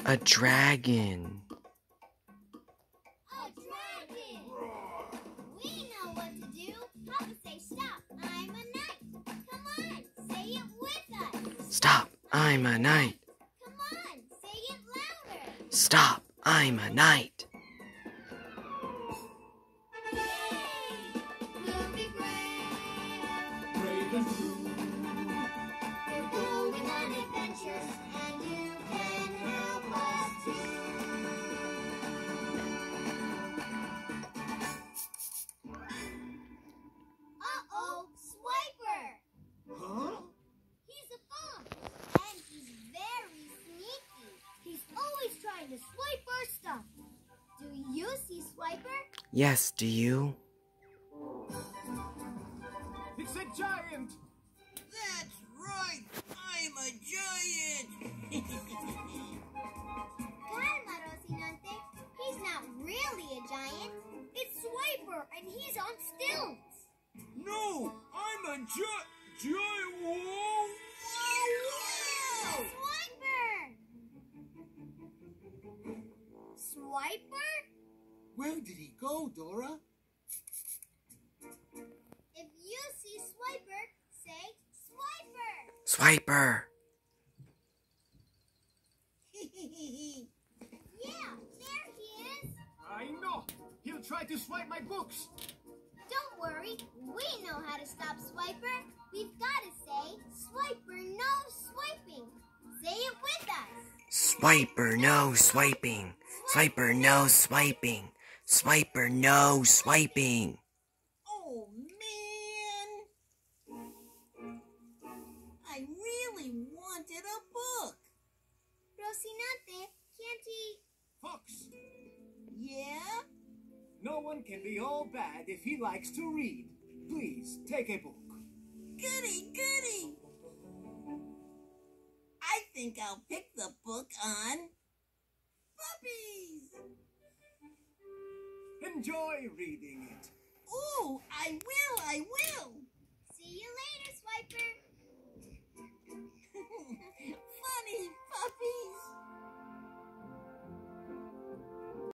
A dragon. A dragon! We know what to do. Papa say stop, I'm a knight. Come on, say it with us. Stop, I'm a knight. Come on, say it louder. Stop, I'm a knight. We'll be brave and true. We're going on adventures, and you can help us too. Uh-oh, Swiper! Huh? He's a fox, and he's very sneaky. He's always trying to swipe our stuff. Do you see Swiper? Yes, do you? It's a giant! That's right! I'm a giant! Calma, Rocinante. He's not really a giant. It's Swiper, and he's on stilts. No! I'm a giant! Whoa! Swiper! Swiper? Where did he go, Dora? If you see Swiper, say Swiper. Swiper. Yeah, there he is. I know! He'll try to swipe my books! Don't worry, we know how to stop Swiper. We've got to say, Swiper, no swiping. Say it with us. Swiper, no swiping. Swiper, no swiping. Swiper, no swiping. Oh, man! I really wanted a book. Rocinante, can't he? Fox! Yeah? No one can be all bad if he likes to read. Please, take a book. Goody, goody! I think I'll pick the book on puppies. Enjoy reading it. Ooh, I will! See you later, Swiper.